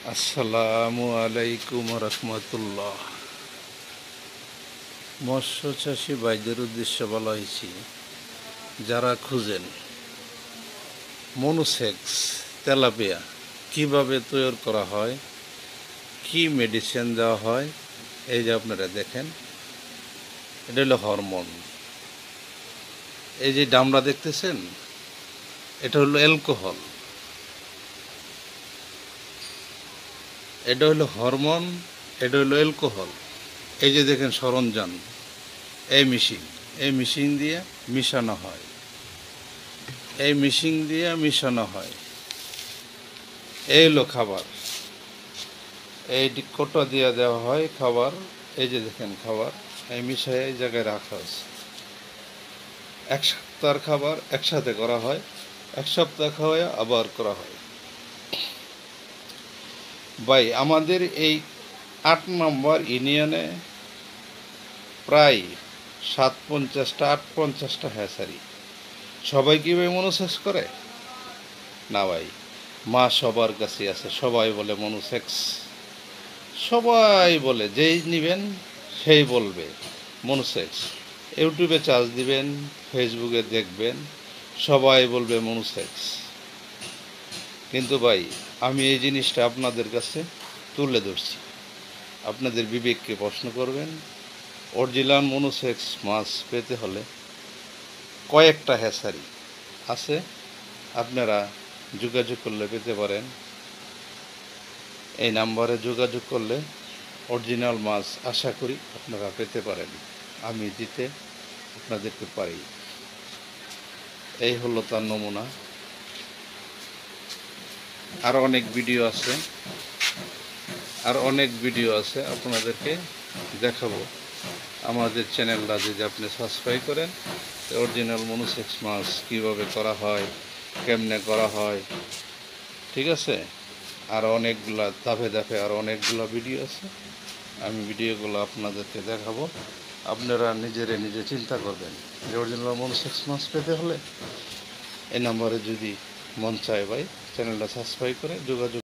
আসসালামু আলাইকুম রহমতুল্লাহ। মৎস্য চাষী ভাইদের উদ্দেশ্যে বলা হয়েছে, যারা খুঁজেন মনোসেক্স তেলাপিয়া কিভাবে তৈরি করা হয়, কি মেডিসিন দেওয়া হয়, এই যে আপনারা দেখেন, এটা হলো হরমোন। এই যে ডামরা দেখতেছেন, এটা হলো অ্যালকোহল। এটা হলো হরমোন, এটা হলো অ্যালকোহল। এই যে দেখেন সরঞ্জাম, এই মেশিন দিয়ে মিশানো হয়, এই হলো খাবার, এই কোটা দিয়ে দেওয়া হয় খাবার। এই যে দেখেন খাবার, এই মিশাই এই জায়গায় রাখা আছে। এক সপ্তাহের খাবার একসাথে করা হয়, এক সপ্তাহ খাওয়ায় আবার করা হয়। ভাই, আমাদের এই ৮ নম্বর ইউনিয়নে প্রায় ৭৫টা ৮৫টা হ্যাচারি। সবাই কি ভাই মনোসেক্স করে? না ভাই, মা সবার কাছে আছে, সবাই বলে মনোসেক্স, সবাই বলে, যেই নিবেন সেই বলবে মনোসেক্স। ইউটিউবে চার্জ দিবেন, ফেসবুকে দেখবেন, সবাই বলবে মনোসেক্স। কিন্তু ভাই, আমি এই জিনিসটা আপনাদের কাছে তুলে ধরছি, আপনাদের বিবেককে প্রশ্ন করবেন। অরিজিনাল মনোসেক্স মাছ পেতে হলে কয়েকটা হ্যাচারি আছে, আপনারা যোগাযোগ করলে পেতে পারেন। এই নাম্বারে যোগাযোগ করলে অরিজিনাল মাছ আশা করি আপনারা পেতে পারেন, আমি দিতে আপনাদেরকে পারি। এই হলো তার নমুনা। আর অনেক ভিডিও আছে, আপনাদেরকে দেখাবো। আমাদের চ্যানেলটা যদি আপনি সাবস্ক্রাইব করেন, অরিজিনাল মনোসেক্স মাছ কীভাবে করা হয়, কেমনে করা হয়, ঠিক আছে। আর অনেকগুলা ধাপে আর অনেকগুলো ভিডিও আছে, আমি ভিডিওগুলো আপনাদেরকে দেখাবো। আপনারা নিজে চিন্তা করবেন যে অরিজিনাল মনোসেক্স মাছ পেতে হলে এই নাম্বারে যদি মন চায় ভাই, চ্যানেলটা সাবস্ক্রাইব করে যোগাযোগ